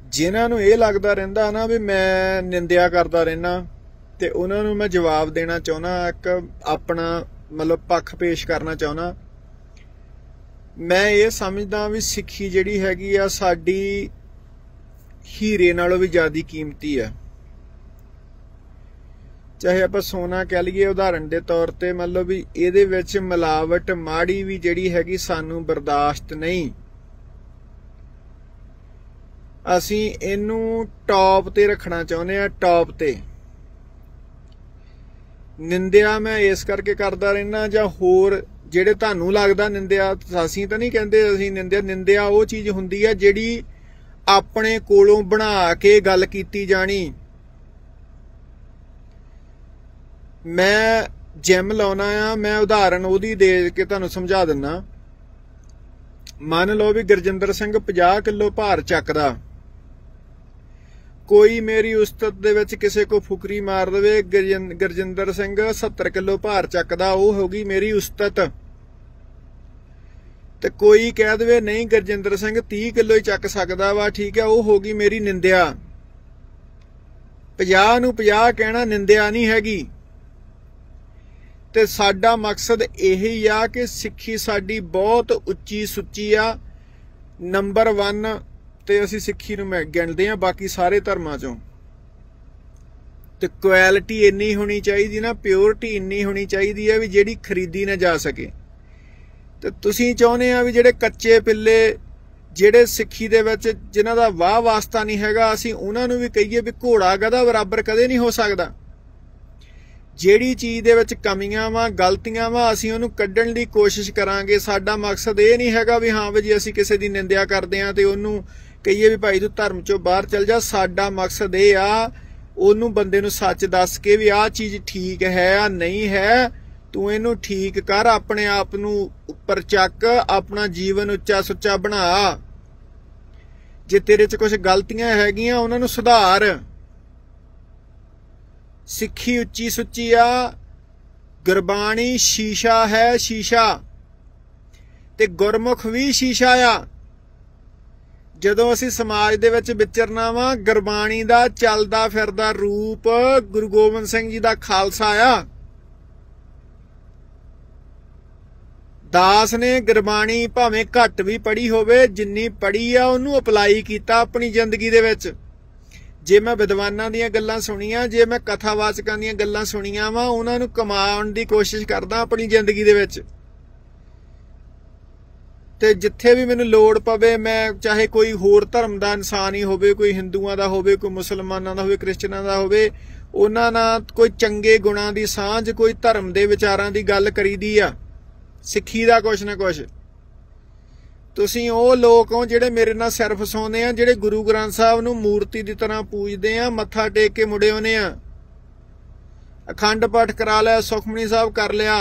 जिन्हां नूं इह लगदा रहिंदा ना भी मैं निंदिया करदा रहना ते उन्हां नूं मैं जवाब देना चाहुंदा, एक अपना मतलब पक्ष पेश करना चाहुंदा। मैं ये समझदा भी सिक्खी जिहड़ी हैगी आ साडी हीरे नालों भी ज़्यादा कीमती है। चाहे आप सोना कह लीए उदाहरण के तौर पर, मतलब भी इहदे विच मिलावट माड़ी भी जिहड़ी हैगी सानू बर्दाश्त नहीं। असीं इनू टॉप ते रखना चाहुंदे आ, टॉप ते। निंदिया मैं इस करके करदा रहना जां होर जिहड़े तुहानू लगदा निंदिया, असीं तां नहीं कहंदे असीं निंदिया। निंदिया वो चीज़ हुंदी है जिहड़ी अपने कोलों बना के गल कीती जानी। मैं जिम लाउणा आ, मैं उदाहरण उहदी दे के तुहानू समझा दिंदा। मान लो भी गुरजिंदर सिंह 50 किलो भार चकदा, कोई मेरी उस्तत दे विच किसे को फुकरी मार देवे गुरजिंदर सिंह 70 किलो भार चकदा, वो होगी मेरी उस्तत। ते कोई कह दे नहीं गुरजिंदर सिंह 30 किलो ही चक सकदा वा, ठीक है, वो होगी मेरी निंदिया। 50 नूं 50 कहना निंदिया नहीं हैगी। ते साडा मकसद यही आ कि सिक्खी साडी बहुत उच्ची सुच्ची आ, नंबर 1 ते असीं सिक्खी नूं गिणदे आ बाकी सारे धर्मां चों। ते क्वालिटी इन्नी होनी चाहिए ना, प्योरिटी इन्नी होनी चाहिए है भी जिहड़ी खरीदी ना जा सके। ते तुसीं चाहुंदे आ भी जिहड़े कच्चे पिल्ले जिहड़े सिक्खी दे विच जिन्हां दा वाह वास्ता नहीं हैगा, असीं उन्हां नूं भी कहिए भी घोड़ा गधा बराबर कदे नहीं हो सकदा। जिहड़ी चीज़ दे विच कमियां वा गलतियां वा असीं उहनूं कड्ढण दी कोशिश करांगे। साडा मकसद ये नहीं हैगा भी हाँ भी जी असीं किसी दी निंदिया करदे आ ते उहनूं कहिए भी भाई तूं धर्म चों बाहर चल जा। साडा मकसद ये आ उहनूं बंदे नूं सच दस के भी आह चीज़ ठीक है या नहीं है, तूं इहनूं ठीक कर, अपने आप नूं उपर चक, अपना जीवन उच्चा सुच्चा बना। जे तेरे च कुछ गलतियां हैगियां उहनां नूं सुधार। सिक्खी उच्ची सुच्ची आ, गुरबाणी शीशा है, शीशा ते गुरमुख भी शीशा आ। जदों असीं समाज दे विच विचरना वा, गुरबाणी दा चलदा फिरदा रूप गुरु गोबिंद सिंह जी दा खालसा आ। दास ने गुरबाणी भावें घट भी पढ़ी होवे, जिन्नी पढ़ी आ उहनूं अपलाई कीता अपनी जिंदगी दे विच। जे मैं विद्वानां दीयां गल्लां सुणीआं, जे मैं कथावाचकां दीयां गल्लां सुणीआं वा, उहनां नूं कमाउण दी कोशिश करदा अपनी जिंदगी दे विच। ते जिथे भी मैनूं लोड़ पवे, मैं चाहे कोई होर धर्म दा इंसान ही होवे, कोई हिंदुआं दा होवे, कोई मुसलमानां दा होवे, क्रिश्चियनां दा होवे, उहनां नाल कोई चंगे गुणां दी सांझ, कोई धर्म दे विचारां दी गल करीदी आ, सिक्खी दा कुछ ना कुछ। तुसीं ਉਹ लोग हो ਜਿਹੜੇ मेरे नाल सिर फसाउंदे आ, ਜਿਹੜੇ गुरु ग्रंथ साहब नूं मूर्ति की तरह पूजते आ, मत्था टेक के मुड़े आउंदे आ, अखंड पाठ करा लिया, सुखमनी साहब कर लिया,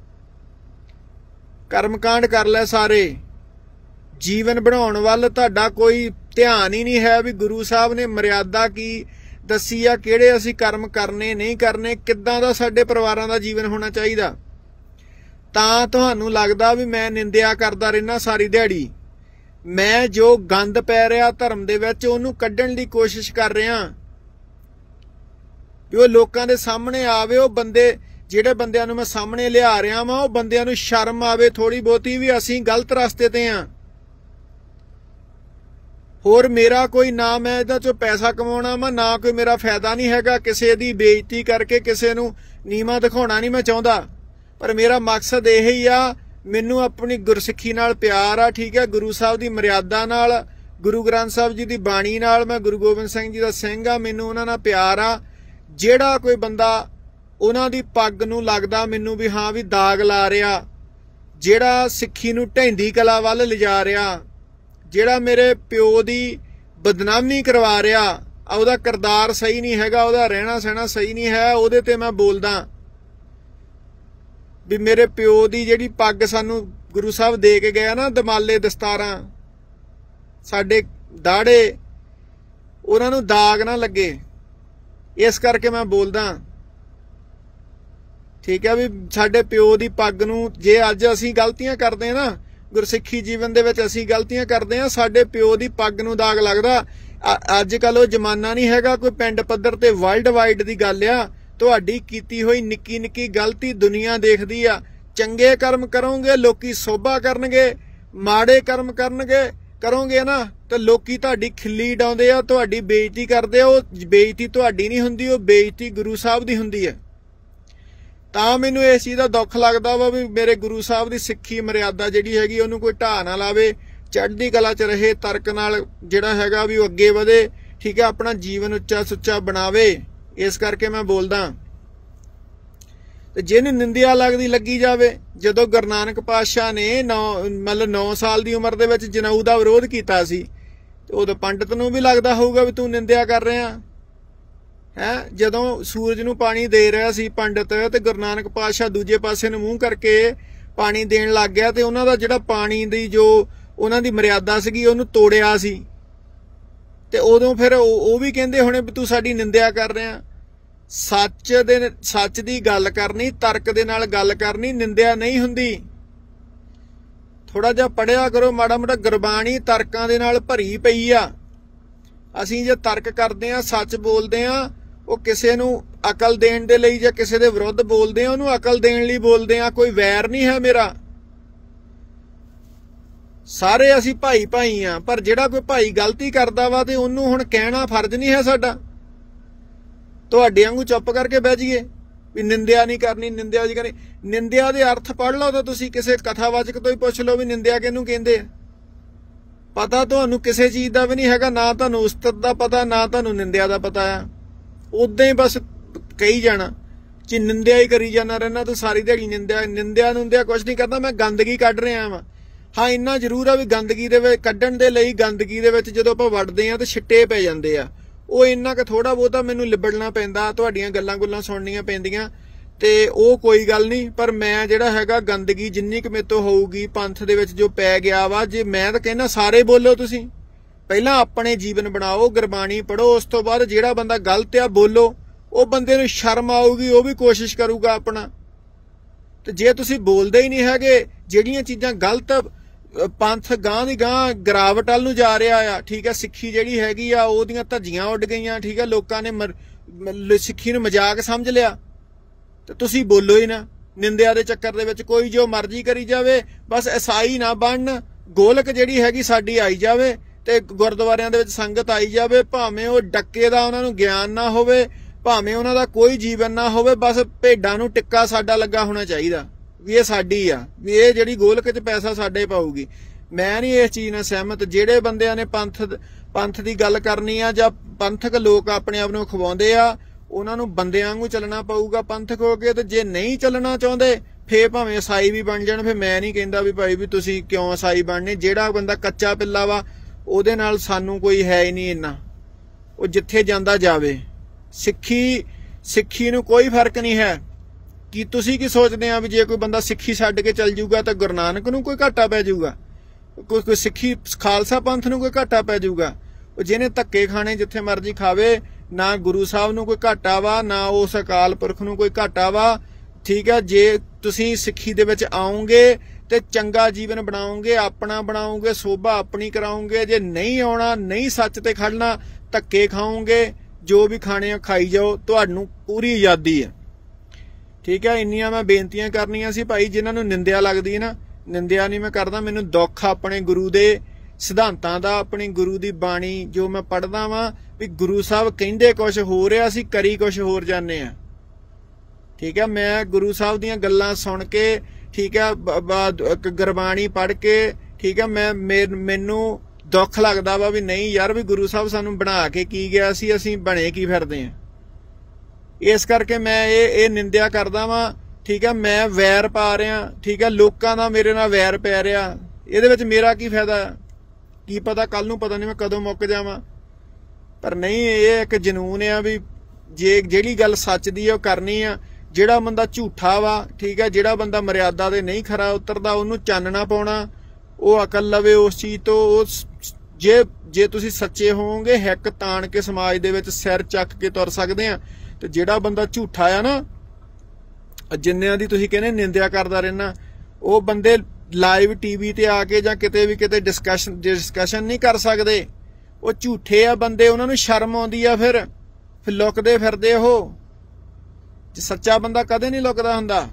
कर्मकांड कर लिया, सारे जीवन बनाउण वल तुहाडा कोई ध्यान ही नहीं है भी गुरु साहब ने मर्यादा की दसी आ, किहड़े असीं कर्म करने नहीं करने, किद्दां दा साडे परिवारां दा जीवन होना चाहिए। तां तुहानूं लगदा भी मैं निंदिया करदा रहना सारी दिहाड़ी। मैं जो गंद पै रहा धर्म दे विच उहनूं कड्ढण दी कोशिश कर रहा भी वो लोकां दे सामने आवे। वो बंदे जिहड़े बंदियां नूं मैं सामने लिया रहा वां, वो बंदियां नूं शर्म आवे थोड़ी बहुती भी असीं गलत रस्ते ते हां। होर मेरा कोई ना मैं इहदा चों पैसा कमाउणा वा, ना कोई मेरा फायदा नहीं हैगा, किसे दी बेइज्जती करके किसे नूं नीवां दिखाउणा नहीं मैं चाहुंदा। पर मेरा मकसद यही आ, मैनू अपनी गुरसिक्खी नाल प्यार आ, ठीक है, गुरु साहब की मर्यादा नाल, गुरु ग्रंथ साहब जी की बाणी नाल, मैं गुरु गोबिंद सिंह जी का सिंह आ, मैनू उन्हां नाल प्यार आ। जिहड़ा कोई बंदा उन्हां दी पग नूं लगदा मैनू भी हाँ भी दाग ला रहा, जिहड़ा सिक्खी नूं ढैंदी कला वल लिजा रहा, जिहड़ा मेरे प्यो की बदनामी करवा रहा, ਉਹਦਾ किरदार सही नहीं हैगा, ਉਹਦਾ रहना सहना सही नहीं है, ਉਹਦੇ ते मैं बोलदा भी मेरे प्यो की जिहड़ी पग सानू गुरु साहब दे के गया ना, दमाले दस्तारां साडे दाड़े, उन्हां नूं दाग ना लगे, इस करके मैं बोलदा। ठीक है भी साडे प्यो की पग नूं जे अज असीं गलतियां करदे ना, गुरसिक्खी जीवन दे विच असीं गलतियां करदे आ, साडे प्यो की पग नूं दाग लगदा। ਅੱਜ ਕੱਲ ਉਹ जमाना नहीं हैगा कोई पिंड पद्धर ते वर्ल्ड वाइड दी गल आ। तुहाडी कीती हुई निक्की निक्की गलती दुनिया देखदी आ। चंगे कर्म करोगे लोकी सोभा करनगे, माड़े कर्म करोगे ना तो लोकी तुहाडी खिल्ली डाउंदे आ, तुहाडी बेइज्जती करदे आ। ਉਹ बेइज्जती तुहाडी नहीं हुंदी, ਉਹ बेइज्जती गुरु साहब दी हुंदी है। ਤਾਂ ਮੈਨੂੰ ਇਸ ਚੀਜ਼ ਦਾ ਦੁੱਖ ਲੱਗਦਾ ਵਾ ਵੀ ਮੇਰੇ ਗੁਰੂ ਸਾਹਿਬ ਦੀ ਸਿੱਖੀ ਮਰਿਆਦਾ ਜਿਹੜੀ ਹੈਗੀ ਉਹਨੂੰ ਕੋਈ ਢਾਹ ਨਾ ਲਾਵੇ, ਚੜ੍ਹਦੀ ਕਲਾ 'ਚ ਰਹੇ, ਤਰਕ ਨਾਲ ਜਿਹੜਾ ਹੈਗਾ ਵੀ ਉਹ ਅੱਗੇ ਵਧੇ, ਠੀਕ ਹੈ, ਆਪਣਾ ਜੀਵਨ ਉੱਚਾ ਸੁੱਚਾ ਬਣਾਵੇ। ਇਸ ਕਰਕੇ ਮੈਂ ਬੋਲਦਾ। ਤੇ ਜਿਹਨੂੰ ਨਿੰਦਿਆ ਲੱਗਦੀ ਲੱਗੀ ਜਾਵੇ। ਜਦੋਂ ਗੁਰੂ ਨਾਨਕ ਪਾਤਸ਼ਾਹ ਨੇ 9 ਸਾਲ ਦੀ ਉਮਰ ਦੇ ਵਿੱਚ ਜਨੇਊ ਦਾ ਵਿਰੋਧ ਕੀਤਾ ਸੀ ਤੇ ਉਦੋਂ ਪੰਡਤ ਨੂੰ ਵੀ ਲੱਗਦਾ ਹੋਊਗਾ ਵੀ ਤੂੰ ਨਿੰਦਿਆ ਕਰ ਰਿਹਾ है। ਜਦੋਂ सूरज ਨੂੰ ਪਾਣੀ ਦੇ ਰਿਹਾ ਸੀ ਪੰਡਤ ਤੇ ਗੁਰੂ ਨਾਨਕ ਪਾਤਸ਼ਾਹ ਦੂਜੇ ਪਾਸੇ ਨੂੰ ਮੂੰਹ ਕਰਕੇ ਪਾਣੀ ਦੇਣ ਲੱਗ ਗਿਆ ਤੇ ਉਹਨਾਂ ਦਾ ਜਿਹੜਾ ਪਾਣੀ ਦੀ ਜੋ ਉਹਨਾਂ ਦੀ ਮਰਿਆਦਾ ਸੀਗੀ ਉਹਨੂੰ ਤੋੜਿਆ ਸੀ ਤੇ ਉਦੋਂ ਫਿਰ ਉਹ ਵੀ ਕਹਿੰਦੇ ਹੋਣੇ ਵੀ ਤੂੰ ਸਾਡੀ ਨਿੰਦਿਆ ਕਰ ਰਿਹਾ। ਸੱਚ ਦੀ ਗੱਲ ਕਰਨੀ, ਤਰਕ ਦੇ ਨਾਲ ਗੱਲ ਕਰਨੀ, ਨਿੰਦਿਆ ਨਹੀਂ ਹੁੰਦੀ। ਥੋੜਾ ਜਿਹਾ ਪੜਿਆ ਕਰੋ, ਮਾੜਾ ਮੋਟਾ ਗੁਰਬਾਣੀ ਤਰਕਾਂ ਦੇ ਨਾਲ ਭਰੀ ਪਈ ਆ। ਅਸੀਂ ਜੇ ਤਰਕ ਕਰਦੇ ਆ, ਸੱਚ ਬੋਲਦੇ ਆ, ਉਹ ਕਿਸੇ ਨੂੰ ਅਕਲ ਦੇਣ ਦੇ ਲਈ ਜਾਂ ਕਿਸੇ ਦੇ ਵਿਰੁੱਧ ਬੋਲਦੇ ਆ, ਉਹਨੂੰ ਅਕਲ ਦੇਣ ਲਈ ਬੋਲਦੇ ਆ। ਕੋਈ ਵੈਰ ਨਹੀਂ ਹੈ ਮੇਰਾ, ਸਾਰੇ ਅਸੀਂ ਭਾਈ ਭਾਈ ਆ। ਪਰ ਜਿਹੜਾ ਕੋਈ ਭਾਈ ਗਲਤੀ ਕਰਦਾ ਵਾ ਤੇ ਉਹਨੂੰ ਹੁਣ ਕਹਿਣਾ ਫਰਜ਼ ਨਹੀਂ ਹੈ ਸਾਡਾ। ਤੁਹਾਡੇ ਵਾਂਗੂ ਚੁੱਪ ਕਰਕੇ ਬਹਿ ਜਾਈਏ ਵੀ ਨਿੰਦਿਆ ਨਹੀਂ ਕਰਨੀ, ਨਿੰਦਿਆ ਨਹੀਂ ਕਰਨੀ। ਨਿੰਦਿਆ ਦੇ ਅਰਥ ਪੜ੍ਹ ਲਓ ਤਾਂ ਤੁਸੀਂ ਕਿਸੇ ਕਥਾਵਾਚਕ ਤੋਂ ਹੀ ਪੁੱਛ ਲਓ ਵੀ ਨਿੰਦਿਆ ਕਿਹਨੂੰ ਕਹਿੰਦੇ ਆ। ਪਤਾ ਤੁਹਾਨੂੰ ਕਿਸੇ ਚੀਜ਼ ਦਾ ਵੀ ਨਹੀਂ ਹੈਗਾ, ਨਾ ਤੁਹਾਨੂੰ ਉਸਤਤ ਦਾ ਪਤਾ, ਨਾ ਤੁਹਾਨੂੰ ਨਿੰਦਿਆ ਦਾ ਪਤਾ ਆ। ਉਦਾਂ ਹੀ ਬਸ ਕਹੀ ਜਾਣਾ ਕਿ ਨਿੰਦਿਆ ਹੀ ਕਰੀ ਜਾਣਾ ਰਹਿਣਾ ਤੂੰ ਸਾਰੀ ਦਿਹਾੜੀ। ਨਿੰਦਿਆ ਕੁਝ ਨਹੀਂ ਕਰਦਾ, ਮੈਂ ਗੰਦਗੀ ਕੱਢ ਰਿਹਾ ਵਾਂ। ਹਾਂ ਇੰਨਾ ਜ਼ਰੂਰ ਆ ਵੀ ਗੰਦਗੀ ਦੇ ਵਿੱਚ ਕੱਢਣ ਦੇ ਲਈ ਗੰਦਗੀ ਦੇ ਵਿੱਚ ਜਦੋਂ ਆਪਾਂ ਵੜਦੇ ਆ ਤੇ ਛਿੱਟੇ ਪੈ ਜਾਂਦੇ ਆ। ਉਹ ਇੰਨਾ ਕੁ ਥੋੜਾ ਬਹੁਤਾ ਮੈਨੂੰ ਲਿਬੜਨਾ ਪੈਂਦਾ, ਤੁਹਾਡੀਆਂ ਗੱਲਾਂ ਗੁੱਲਾਂ ਸੁਣਨੀਆਂ ਪੈਂਦੀਆਂ ਤੇ ਉਹ ਕੋਈ ਗੱਲ ਨਹੀਂ। ਪਰ ਮੈਂ ਜਿਹੜਾ ਹੈਗਾ ਗੰਦਗੀ ਜਿੰਨੀ ਕੁ ਮੇਰੇ ਤੋਂ ਹੋਊਗੀ ਪੰਥ ਦੇ ਵਿੱਚ ਜੋ ਪੈ ਗਿਆ ਵਾ, ਜੇ ਮੈਂ ਤਾਂ ਕਹਿੰਦਾ ਸਾਰੇ ਬੋਲੋ। ਤੁਸੀਂ ਪਹਿਲਾਂ ਆਪਣੇ ਜੀਵਨ ਬਣਾਓ, ਗੁਰਬਾਣੀ ਪੜ੍ਹੋ, ਉਸ ਤੋਂ ਬਾਅਦ ਜਿਹੜਾ ਬੰਦਾ ਗਲਤ ਆ ਬੋਲੋ। ਉਹ ਬੰਦੇ ਨੂੰ ਸ਼ਰਮ ਆਊਗੀ, ਉਹ ਵੀ ਕੋਸ਼ਿਸ਼ ਕਰੂਗਾ ਆਪਣਾ। ਤੇ ਜੇ ਤੁਸੀਂ ਬੋਲਦੇ ਹੀ ਨਹੀਂ ਹੈਗੇ, ਜਿਹੜੀਆਂ ਚੀਜ਼ਾਂ ਗਲਤ ਪੰਥ ਗਾਂ ਦੀ ਗਾਂ ਗਿਰਾਵਟ ਵੱਲ ਨੂੰ ਜਾ ਰਿਹਾ ਆ, ਠੀਕ ਹੈ, ਸਿੱਖੀ ਜਿਹੜੀ ਹੈਗੀ ਆ ਉਹਦੀਆਂ ਧੱਜੀਆਂ ਉੱਡ ਗਈਆਂ, ਠੀਕ ਹੈ, ਲੋਕਾਂ ਨੇ ਸਿੱਖੀ ਨੂੰ ਮਜ਼ਾਕ ਸਮਝ ਲਿਆ ਤੇ ਤੁਸੀਂ ਬੋਲੋ ਹੀ ਨਾ। ਨਿੰਦਿਆ ਦੇ ਚੱਕਰ ਦੇ ਵਿੱਚ ਕੋਈ ਜੋ ਮਰਜ਼ੀ ਕਰੀ ਜਾਵੇ, ਬਸ ਈਸਾਈ ਨਾ ਬਣਨ। ਗੋਲਕ ਜਿਹੜੀ ਹੈਗੀ ਸਾਡੀ ਆਈ ਜਾਵੇ ਤੇ ਗੁਰਦੁਆਰਿਆਂ ਦੇ ਵਿੱਚ ਸੰਗਤ ਆਈ ਜਾਵੇ, ਭਾਵੇਂ ਉਹ ਡੱਕੇ ਦਾ ਉਹਨਾਂ ਨੂੰ ਗਿਆਨ ਨਾ ਹੋਵੇ, ਭਾਵੇਂ ਉਹਨਾਂ ਦਾ ਕੋਈ ਜੀਵਨ ਨਾ ਹੋਵੇ, ਬਸ ਭੇਡਾਂ ਨੂੰ ਟਿੱਕਾ ਸਾਡਾ ਲੱਗਾ ਹੋਣਾ ਚਾਹੀਦਾ ਵੀ ਇਹ ਸਾਡੀ ਆ, ਵੀ ਇਹ ਜਿਹੜੀ ਗੋਲਕ 'ਚ ਪੈਸਾ ਸਾਡੇ ਪਾਊਗੀ। ਮੈਂ ਨਹੀਂ ਇਸ ਚੀਜ਼ ਨਾਲ ਸਹਿਮਤ। ਜਿਹੜੇ ਬੰਦਿਆਂ ਨੇ ਪੰਥ ਦੀ ਗੱਲ ਕਰਨੀ ਆ ਜਾਂ ਪੰਥਕ ਲੋਕ ਆਪਣੇ ਆਪ ਨੂੰ ਖਵਾਉਂਦੇ ਆ, ਉਹਨਾਂ ਨੂੰ ਬੰਦਿਆਂ ਵਾਂਗੂ ਚੱਲਣਾ ਪਊਗਾ ਪੰਥਕ ਹੋ ਕੇ। ਤੇ ਜੇ ਨਹੀਂ ਚੱਲਣਾ ਚਾਹੁੰਦੇ ਫੇਰ ਭਾਵੇਂ ਈਸਾਈ ਵੀ ਬਣ ਜਾਣ। ਫਿਰ ਮੈਂ ਨਹੀਂ ਕਹਿੰਦਾ ਵੀ ਭਾਈ ਵੀ ਤੁਸੀਂ ਕਿਉਂ ਈਸਾਈ ਬਣਨੇ। ਜਿਹੜਾ ਬੰਦਾ ਕੱਚਾ ਪਿੱਲਾ ਵਾ ਉਹਦੇ ਨਾਲ ਸਾਨੂੰ ਕੋਈ ਹੈ ਹੀ ਨਹੀਂ ਇੰਨਾ, ਉਹ ਜਿੱਥੇ ਜਾਂਦਾ ਜਾਵੇ। ਸਿੱਖੀ ਨੂੰ ਕੋਈ ਫਰਕ ਨਹੀਂ ਹੈ। ਕੀ ਤੁਸੀਂ ਕੀ ਸੋਚਦੇ ਆ ਵੀ ਜੇ ਕੋਈ ਬੰਦਾ ਸਿੱਖੀ ਛੱਡ ਕੇ ਚੱਲ ਜਾਊਗਾ ਤਾਂ ਗੁਰੂ ਨਾਨਕ ਨੂੰ ਕੋਈ ਘਾਟਾ ਪੈ ਜਾਊਗਾ? ਕੋਈ ਸਿੱਖੀ ਖਾਲਸਾ ਪੰਥ ਨੂੰ ਕੋਈ ਘਾਟਾ ਪੈ ਜਾਊਗਾ? ਉਹ ਜਿਹਨੇ ਧੱਕੇ ਖਾਣੇ ਜਿੱਥੇ ਮਰਜ਼ੀ ਖਾਵੇ, ਨਾ ਗੁਰੂ ਸਾਹਿਬ ਨੂੰ ਕੋਈ ਘਾਟਾ ਵਾ, ਨਾ ਉਸ ਅਕਾਲ ਪੁਰਖ ਨੂੰ ਕੋਈ ਘਾਟਾ ਵਾ, ਠੀਕ ਹੈ। ਜੇ ਤੁਸੀਂ ਸਿੱਖੀ ਦੇ ਵਿੱਚ ਆਓਗੇ ਤੇ ਚੰਗਾ ਜੀਵਨ ਬਣਾਓਗੇ, ਆਪਣਾ ਬਣਾਓਗੇ, ਸੋਭਾ ਆਪਣੀ ਕਰਾਓਗੇ। ਜੇ ਨਹੀਂ ਆਉਣਾ, ਨਹੀਂ ਸੱਚ ਤੇ ਖੜਨਾ, ਧੱਕੇ ਖਾਓਗੇ, ਜੋ ਵੀ ਖਾਣੇ ਆ ਖਾਈ ਜਾਓ, ਤੁਹਾਨੂੰ ਪੂਰੀ ਆਜ਼ਾਦੀ ਹੈ, ਠੀਕ ਹੈ। ਇੰਨੀਆਂ ਮੈਂ ਬੇਨਤੀਆਂ ਕਰਨੀਆਂ ਸੀ ਭਾਈ। ਜਿਨ੍ਹਾਂ ਨੂੰ ਨਿੰਦਿਆ ਲੱਗਦੀ ਨਾ, ਨਿੰਦਿਆ ਨਹੀਂ ਮੈਂ ਕਰਦਾ, ਮੈਨੂੰ ਦੁੱਖ ਆਪਣੇ ਗੁਰੂ ਦੇ ਸਿਧਾਂਤਾਂ ਦਾ, ਆਪਣੀ ਗੁਰੂ ਦੀ ਬਾਣੀ ਜੋ ਮੈਂ ਪੜ੍ਹਦਾ ਵਾਂ ਵੀ ਗੁਰੂ ਸਾਹਿਬ ਕਹਿੰਦੇ ਕੁਛ ਹੋ ਰਿਹਾ, ਅਸੀਂ ਕਰੀ ਕੁਛ ਹੋਰ ਜਾਂਦੇ ਆ, ਠੀਕ ਹੈ। ਮੈਂ ਗੁਰੂ ਸਾਹਿਬ ਦੀਆਂ ਗੱਲਾਂ ਸੁਣ ਕੇ, ਠੀਕ ਹੈ, ਗੁਰਬਾਣੀ ਪੜ੍ਹ ਕੇ, ਠੀਕ ਹੈ, ਮੈਨੂੰ ਦੁੱਖ ਲੱਗਦਾ ਵਾ ਵੀ ਨਹੀਂ ਯਾਰ ਵੀ ਗੁਰੂ ਸਾਹਿਬ ਸਾਨੂੰ ਬਣਾ ਕੇ ਕੀ ਗਿਆ ਸੀ, ਅਸੀਂ ਬਣੇ ਕੀ ਫਿਰਦੇ ਆ। ਇਸ ਕਰਕੇ ਮੈਂ ਇਹ ਨਿੰਦਿਆ ਕਰਦਾ ਵਾਂ, ਠੀਕ ਹੈ। ਮੈਂ ਵੈਰ ਪਾ ਰਿਹਾ, ਠੀਕ ਹੈ, ਲੋਕਾਂ ਦਾ ਮੇਰੇ ਨਾਲ ਵੈਰ ਪੈ ਰਿਹਾ। ਇਹਦੇ ਵਿੱਚ ਮੇਰਾ ਕੀ ਫਾਇਦਾ? ਕੀ ਪਤਾ ਕੱਲ ਨੂੰ, ਪਤਾ ਨਹੀਂ ਮੈਂ ਕਦੋਂ ਮੁੱਕ ਜਾਵਾਂ। ਪਰ ਨਹੀਂ, ਇਹ ਇੱਕ ਜਨੂਨ ਆ ਵੀ ਜੇ ਜਿਹੜੀ ਗੱਲ ਸੱਚ ਦੀ ਆ ਉਹ ਕਰਨੀ ਆ। ਜਿਹੜਾ ਬੰਦਾ ਝੂਠਾ ਵਾ, ਠੀਕ ਹੈ, ਜਿਹੜਾ ਬੰਦਾ ਮਰਿਆਦਾ ਦੇ ਨਹੀਂ ਖਰਾ ਉਤਰਦਾ, ਉਹਨੂੰ ਚਾਨਣਾ ਪਾਉਣਾ, ਉਹ ਅਕਲ ਲਵੇ ਉਸ ਚੀਜ਼ ਤੋਂ। ਉਹ ਜੇ ਤੁਸੀਂ ਸੱਚੇ ਹੋਵੋਗੇ, ਹਿੱਕ ਤਾਣ ਕੇ ਸਮਾਜ ਦੇ ਵਿੱਚ ਸਿਰ ਚੱਕ ਕੇ ਤੁਰ ਸਕਦੇ ਆ। ਤੇ ਜਿਹੜਾ ਬੰਦਾ ਝੂਠਾ ਆ ਨਾ, ਜਿੰਨਿਆਂ ਦੀ ਤੁਸੀਂ ਕਹਿੰਦੇ ਨਿੰਦਿਆ ਕਰਦਾ ਰਹਿਣਾ, ਉਹ ਬੰਦੇ ਲਾਈਵ ਟੀਵੀ ਤੇ ਆ ਕੇ ਜਾਂ ਕਿਤੇ ਵੀ ਕਿਤੇ ਡਿਸਕਸ਼ਨ ਨਹੀਂ ਕਰ ਸਕਦੇ। ਉਹ ਝੂਠੇ ਆ ਬੰਦੇ, ਉਹਨਾਂ ਨੂੰ ਸ਼ਰਮ ਆਉਂਦੀ ਆ, ਫਿਰ ਲੁਕਦੇ ਫਿਰਦੇ ਉਹ। ਸੱਚਾ ਬੰਦਾ ਕਦੇ ਨਹੀਂ ਲੁਕਦਾ ਹੁੰਦਾ।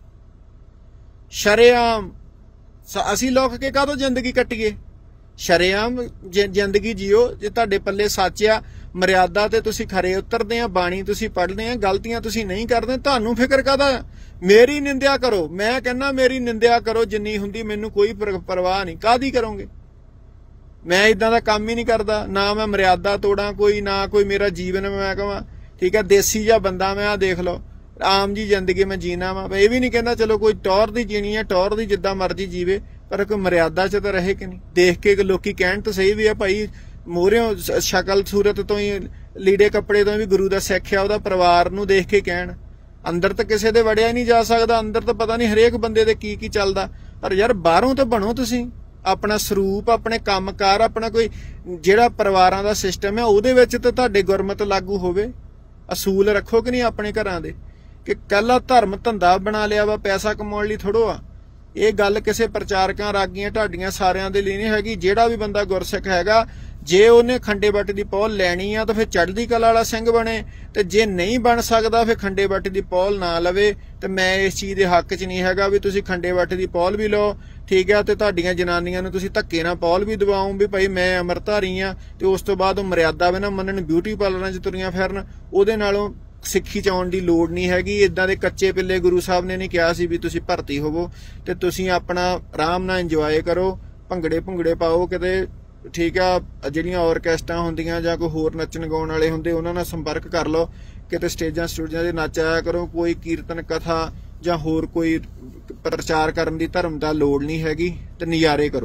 ਸ਼ਰੇਆਮ ਅਸੀਂ ਲੁਕ ਕੇ ਕਾਹਤੋਂ ਜ਼ਿੰਦਗੀ ਕੱਟੀਏ? ਸ਼ਰੇਆਮ ਜ਼ਿੰਦਗੀ ਜੀਓ। ਜੇ ਤੁਹਾਡੇ ਪੱਲੇ ਸੱਚ ਆ, ਮਰਿਆਦਾ ਤੇ ਤੁਸੀਂ ਖਰੇ ਉਤਰਦੇ ਆ, ਬਾਣੀ ਤੁਸੀਂ ਪੜ੍ਹਦੇ ਆ, ਗਲਤੀਆਂ ਤੁਸੀਂ ਨਹੀਂ ਕਰਦੇ, ਤੁਹਾਨੂੰ ਫਿਕਰ ਕਾਹਦਾ? ਮੇਰੀ ਨਿੰਦਿਆ ਕਰੋ, ਮੈਂ ਕਹਿੰਦਾ ਮੇਰੀ ਨਿੰਦਿਆ ਕਰੋ ਜਿੰਨੀ ਹੁੰਦੀ, ਮੈਨੂੰ ਕੋਈ ਪਰਵਾਹ ਨਹੀਂ। ਕਾਹਦੀ ਕਰੋਗੇ? ਮੈਂ ਇਦਾਂ ਦਾ ਕੰਮ ਹੀ ਨਹੀਂ ਕਰਦਾ, ਨਾ ਮੈਂ ਮਰਿਆਦਾ ਤੋੜਾਂ ਕੋਈ, ਨਾ ਕੋਈ ਮੇਰਾ ਜੀਵਨ ਮੈਂ ਕਹਾਂ ਠੀਕ ਹੈ ਦੇਸੀ ਜਿਹਾ ਬੰਦਾ ਮੈਂ। ਆ ਦੇਖ ਲਓ, ਆਮ ਜੀ ਜ਼ਿੰਦਗੀ ਮੈਂ ਜੀਣਾ ਵਾ। ਇਹ ਵੀ ਨਹੀਂ ਕਹਿੰਦਾ ਚਲੋ ਕੋਈ ਟੌਰ ਦੀ ਜੀਣੀ ਹੈ, ਟੌਰ ਦੀ ਜਿੱਦਾਂ ਮਰਜ਼ੀ ਜੀਵੇ, ਪਰ ਕੋਈ ਮਰਿਆਦਾ 'ਚ ਤਾਂ ਰਹੇ ਕਿ ਨਹੀਂ। ਦੇਖ ਕੇ ਲੋਕੀ ਕਹਿਣ ਤਾਂ ਸਹੀ ਵੀ ਆ ਭਾਈ, ਮੋਹਰਿਓਂ ਸ਼ਕਲ ਸੂਰਤ ਤੋਂ ਹੀ, ਲੀੜੇ ਕੱਪੜੇ ਤੋਂ ਵੀ ਗੁਰੂ ਦਾ ਸਿੱਖ ਆ, ਉਹਦਾ ਪਰਿਵਾਰ ਨੂੰ ਦੇਖ ਕੇ ਕਹਿਣ। ਅੰਦਰ ਤਾਂ ਕਿਸੇ ਦੇ ਵੜਿਆ ਨਹੀਂ ਜਾ ਸਕਦਾ, ਅੰਦਰ ਤਾਂ ਪਤਾ ਨਹੀਂ ਹਰੇਕ ਬੰਦੇ ਦੇ ਕੀ ਕੀ ਚੱਲਦਾ। ਪਰ ਯਾਰ ਬਾਹਰੋਂ ਤਾਂ ਬਣੋ ਤੁਸੀਂ, ਆਪਣਾ ਸਰੂਪ, ਆਪਣੇ ਕੰਮਕਾਰ, ਆਪਣਾ ਕੋਈ ਜਿਹੜਾ ਪਰਿਵਾਰਾਂ ਦਾ ਸਿਸਟਮ ਹੈ ਉਹਦੇ ਵਿੱਚ ਤਾਂ ਤੁਹਾਡੇ ਗੁਰਮਤ ਲਾਗੂ ਹੋਵੇ। ਅਸੂਲ ਰੱਖੋ ਕਿ ਨਹੀਂ ਆਪਣੇ ਘਰਾਂ ਦੇ, ਕਿ ਕੱਲਾ ਧਰਮ ਧੰਦਾ ਬਣਾ ਲਿਆ ਵਾ ਪੈਸਾ ਕਮਾਉਣ ਲਈ ਥੋੜੋ ਆ। ਇਹ ਗੱਲ ਕਿਸੇ ਪ੍ਰਚਾਰਕਾਂ, ਰਾਗੀਆਂ, ਢਾਡੀਆਂ ਸਾਰਿਆਂ ਦੇ ਲਈ ਨਹੀਂ ਹੈਗੀ। ਜਿਹੜਾ ਵੀ ਬੰਦਾ ਗੁਰਸਿੱਖ ਹੈਗਾ, ਜੇ ਉਹਨੇ ਖੰਡੇ ਬੱਟ ਦੀ ਪੌਲ ਲੈਣੀ ਆ ਤਾਂ ਫਿਰ ਚੜ੍ਹਦੀ ਕਲਾ ਵਾਲਾ ਸਿੰਘ ਬਣੇ, ਤੇ ਜੇ ਨਹੀਂ ਬਣ ਸਕਦਾ ਫਿਰ ਖੰਡੇ ਬੱਟ ਦੀ ਪੌਲ ਨਾ ਲਵੇ। ਤੇ ਮੈਂ ਇਸ ਚੀਜ਼ ਦੇ ਹੱਕ 'ਚ ਨਹੀਂ ਹੈਗਾ ਵੀ ਤੁਸੀਂ ਖੰਡੇ ਬੱਟ ਦੀ ਪੌਲ ਵੀ ਲਓ, ਠੀਕ ਆ, ਤੇ ਤੁਹਾਡੀਆਂ ਜਨਾਨੀਆਂ ਨੂੰ ਤੁਸੀਂ ਧੱਕੇ ਨਾਲ ਪੌਲ ਵੀ ਦਵਾਓ ਵੀ ਭਾਈ ਮੈਂ ਅੰਮ੍ਰਿਤਧਾਰੀ ਆ, ਤੇ ਉਸ ਤੋਂ ਬਾਅਦ ਉਹ ਮਰਿਆਦਾ ਵੀ ਨਾ ਮੰਨਣ, ਬਿਊਟੀ ਪਾਰਲਰਾਂ 'ਚ ਤੁਰੀਆਂ ਫਿਰਨ। ਉਹਦੇ ਨਾਲੋਂ ਸਿੱਖੀ 'ਚ ਆਉਣ ਦੀ ਲੋੜ ਨਹੀਂ ਹੈਗੀ। ਇਦਾਂ ਦੇ ਕੱਚੇ ਪਿੱਲੇ ਗੁਰੂ ਸਾਹਿਬ ਨੇ ਨਹੀਂ ਕਿਹਾ ਸੀ ਵੀ ਤੁਸੀਂ ਭਰਤੀ ਹੋਵੋ, ਤੇ ਤੁਸੀਂ ਆਪਣਾ ਆਰਾਮ ਨਾਲ ਇੰਜੋਏ ਕਰੋ, ਭੰਗੜੇ ਪਾਓ ਕਿਤੇ, ਠੀਕ ਆ। ਜਿਹੜੀਆਂ ਆਰਕੈਸਟਰਾ ਹੁੰਦੀਆਂ ਜਾਂ ਕੋਈ ਹੋਰ ਨੱਚਣ ਗਾਉਣ ਵਾਲੇ ਹੁੰਦੇ, ਉਹਨਾਂ ਨਾਲ ਸੰਪਰਕ ਕਰ ਲਓ, ਕਿਤੇ ਸਟੇਜਾਂ ਦੇ ਨੱਚ ਆਇਆ ਕਰੋ। ਕੋਈ ਕੀਰਤਨ ਕਥਾ ਜਾਂ ਹੋਰ ਕੋਈ ਪ੍ਰਚਾਰ ਕਰਨ ਦੀ ਧਰਮ ਦਾ ਲੋੜ ਨਹੀਂ ਹੈਗੀ, ਤੇ ਨਜ਼ਾਰੇ ਕਰੋ।